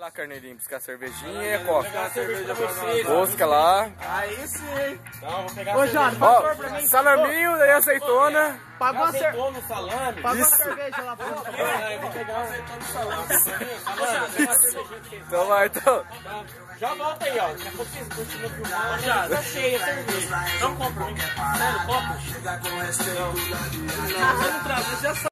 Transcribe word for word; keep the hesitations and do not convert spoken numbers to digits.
lá, carneirinho, buscar cervejinha, coca. Pegar a cerveja pra vocês. Mosca lá. Aí sim. Então, vou pegar Ô, a Jado, cerveja. faz Ó, favor pra mim. salaminho, daí azeitona. Pagou a, cer... Azeitona no salame. Pagou a Isso. cerveja lá pra você. É, eu vou pegar a azeitona no salame. Salame, pegar a cervejinha que vocês Então vai, então. Então, já volta aí, ó. Daqui a pouco vocês continuam filmando. Já, tá cheia a cerveja. Não compra um. Sério, compra. Não, você não traz, você já sabe.